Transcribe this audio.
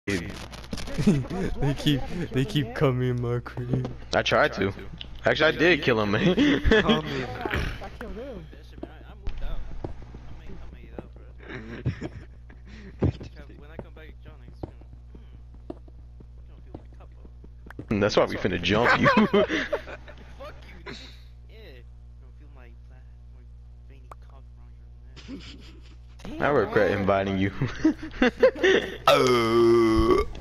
they keep coming in my crib. I tried to. Actually, I did kill him, man. Coming. I killed him. When I come back, John, it's gonna feel like cup. That's why we finna jump you. Fuck you, dude. Yeah. Gonna feel my veiny cock around your neck. I regret inviting you. Oh.